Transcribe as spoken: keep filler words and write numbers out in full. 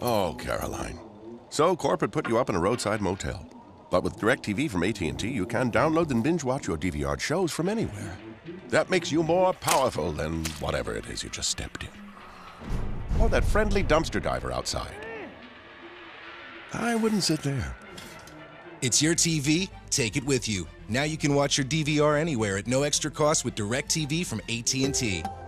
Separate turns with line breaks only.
Oh, Caroline. So corporate put you up in a roadside motel. But with DirecTV from A T and T, you can download and binge-watch your D V R shows from anywhere. That makes you more powerful than whatever it is you just stepped in. Or that friendly dumpster diver outside. I wouldn't sit there.
It's your T V, take it with you. Now you can watch your D V R anywhere at no extra cost with DirecTV from A T and T.